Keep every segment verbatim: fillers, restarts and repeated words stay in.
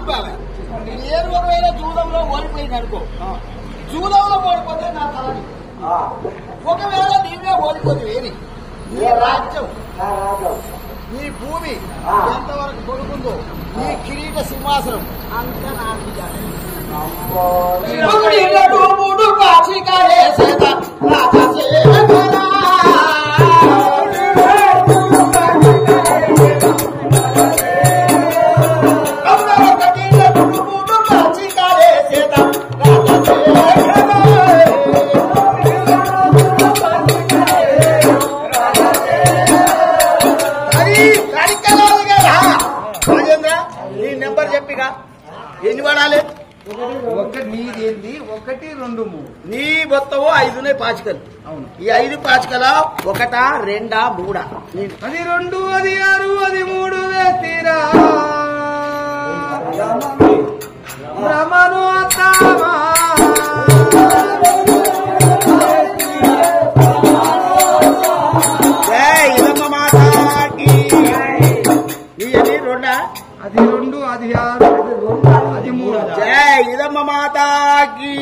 నేను ఒకవేళ జూదంలో ఓడిపోయింది అనుకో, జూదంలో ఓడిపోతే నా తలని, ఒకవేళ నీవే ఓడిపోతే ఏది నీ రాజ్యం, నీ భూమి ఎంతవరకు కొడుకుందో, నీ కిరీట సింహాసనం అంతా నాకు మూడు పాచికాలే నెంబర్ చెప్పిగా ఎన్ని పడాలి? ఒకటి నీదేంది, ఒకటి రెండు మూడు నీ మొత్తము ఐదునే పాచికలు. అవును, ఈ ఐదు పాచికల ఒకటా రెండా మూడా? అది రెండు, అది ఆరు, అది మూడు వేసిరా రమను అత్తామా ఇదమ్మ మాతాకి. నీ రెండా? అది రెండు, అది ఆరు, అది మూడు. జై ఇదమ్మ మాతాకి.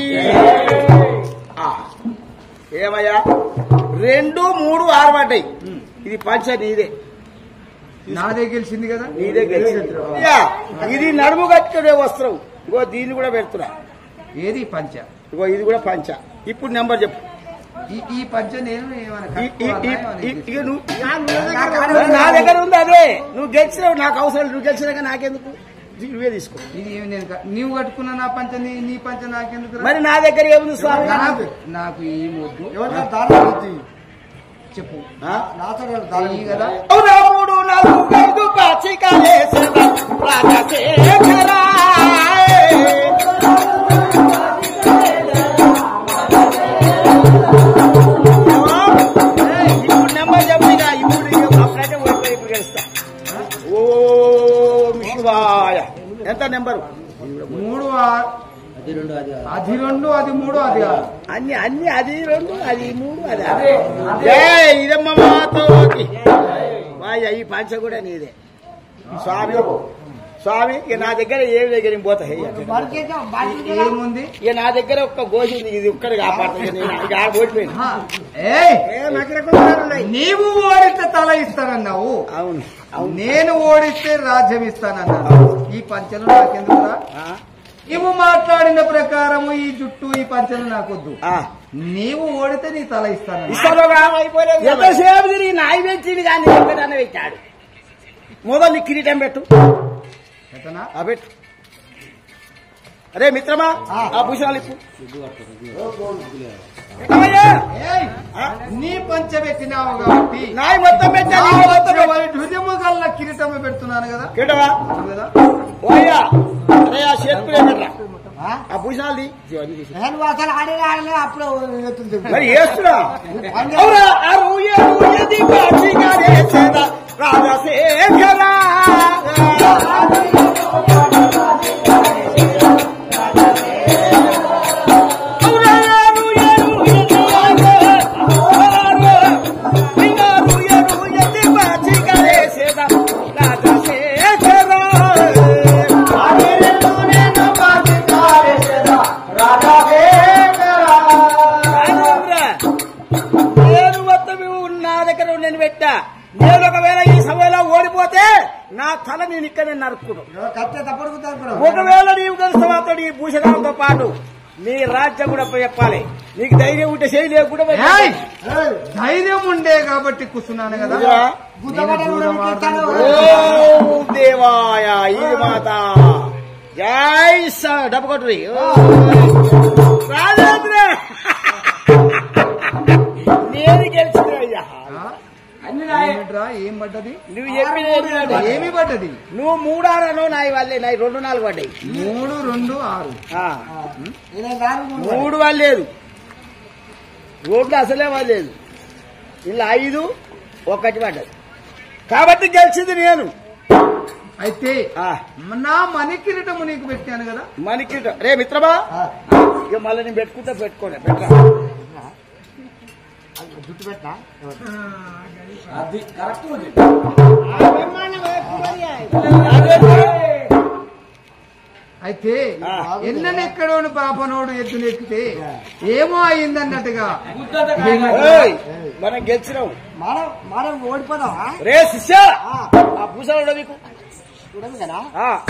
ఏమయ్యా, రెండు మూడు ఆరు పడ్డాయి. ఇది పంచ నీదే, నాదే గెలిచింది కదా. నీదే గెలిచింది. ఇది నడుము కట్టుకునే వస్త్రం. ఇగో దీన్ని కూడా పెడుతున్నా. ఏది పంచ? ఇగో ఇది కూడా పంచ. ఇప్పుడు నెంబర్ చెప్పు. ఈ పంచ నేను నా దగ్గర ఉంది అదే. నువ్వు గెలిచినావు, నాకు అవసరం. నువ్వు గెలిచినాక నాకెందుకు? నువ్వే తీసుకో. ఇది నేను నీవు కట్టుకున్నా నా పంచ, నీ పంచ నాకెందుకు? మరి నా దగ్గర ఏముంది స్వామి? నాకు ఈ ముద్దు చెప్పు కదా. మూడు నాలుగు ఐదు పాచికాలే ఇప్పుడు నెంబర్ చెప్పిగా. ఇప్పుడు అప్పుడైతే ఓడిపోయి ఇప్పుడు గెలుస్తా. ఓ శివాయ. ఎంత నెంబరు? మూడు, అది రెండు, అది మూడు, అది ఆరు. అన్ని అన్ని అది రెండు, అది మూడు, అది జై ఇదమ్మ మాతోకి. ఈ పంచ కూడా నీదే స్వామి. స్వామి ఇక నా దగ్గర ఏమి దగ్గర పోతా. ఏముంది? ఇక నా దగ్గర ఒక్క గోసి ఉంది. ఇది ఒక్కడి కాపాడుతుంది. నేను ఇక ఆడ ఓడిపోయింది. నీవు ఓడితే తల ఇస్తానన్నావు. అవును, నేను ఓడిస్తే రాజ్యం ఇస్తానన్నాను. ఈ పంచలు నాకెందుకురా? నువ్వు మాట్లాడిన ప్రకారము ఈ జుట్టు, ఈ పంచలు నాకొద్దు. నీవు ఓడితే నీ తల ఇస్తాను. ఎంతసేపు తిరిగి నాయి పెట్టింది కానీ ఎక్కడన్నా పెట్టాడు. మొదలు నీ కిరీటం పెట్టు. పెట్టు. అరే మిత్రమా, ఆ భూషణాలు ఇప్పు. నీ పంచ పెట్టినావు కాబట్టి నాయి మొత్తం పెట్టాలి. హృదయము గల్ల కిరీటము పెడుతున్నాను కదా. కిరీటమా కదా? ఓయ్యా, అరే ఆ చేతుకునే పెట్టరా ఆ భూషణాలు. అప్పుడు మరి వేస్తున్నా రాజశేఖరా. పెట్టా. నేను ఒకవేళ ఈ సమయంలో ఓడిపోతే నా తల నేను ఇక్కడే నరుక్కున్నాను. ఒకవేళ నీవు గెలుస్తావాతో ఈ భూషణాలతో పాటు నీ రాజ్యం కూడా చెప్పాలి. నీకు ధైర్యం ఉంటే చేయి లేకుండా ధైర్యం ఉండే కాబట్టి కూర్చున్నాను కదా. ఓ దేవాయ ఇది మాత జై డబ్బు కొట్టురి రాజేంద్ర. నేను గెలిచిన అయ్యా. ఏం పడ్డది? నువ్వు చెప్పిన ఏమి పడ్డది? నువ్వు మూడారను నాయి వాళ్ళే. నాయి రెండు నాలుగు పడ్డాయి. మూడు రెండు ఆరు మూడు వాళ్ళలేదు. రోడ్లు అసలే వాళ్ళలేదు. ఇలా ఐదు ఒకటి పడ్డది కాబట్టి గెలిచింది నేను. అయితే నా మణి కిరీటము నీకు పెట్టాను కదా. మణి కిరీటం రే మిత్రమా, ఇక మళ్ళీ నేను పెట్టుకుంటా. పెట్టుకోండి పెట్టరా జుట్టు పెట్టా. అది కరెక్ట్. అయితే ఎన్నెక్కడోని పాపనోడు ఎత్తునెక్కితే ఏమో అయిందన్నట్టుగా మనం గెలిచినాం మనం మనం ఓడిపోదాం రే శిష్య ఆ పూసలు మీకు చూడదు కదా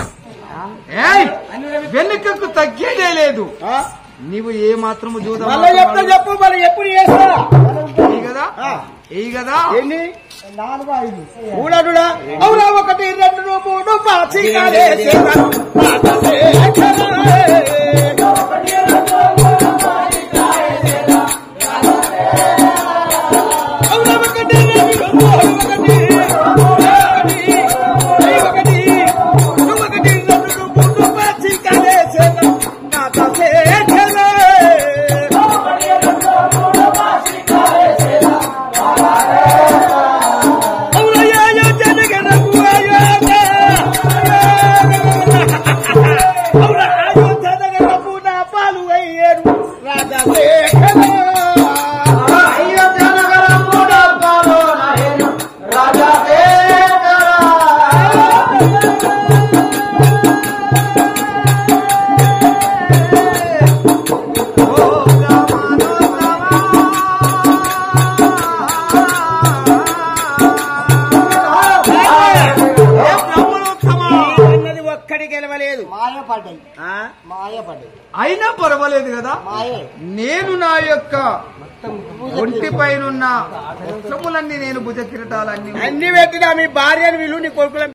వెనుకకు తగ్గేదే లేదు నీవు ఏ మాత్రము చూద్దాం చెప్తా చెప్పు మరి ఎప్పుడు చేస్తా కదా ఈ కదా ఎన్ని నాలుగు ఐదు మూడడుడా అవునా ఒకటి రెండు మూడు పాచి అయినా పర్వాలేదు కదా నేను నా యొక్క ఒంటి పైనున్న వస్త్రములన్నీ నేను భుజ కిరీటాలన్నీ అన్ని పెట్టినా మీ భార్యను వీళ్ళు నీ కొడుకుల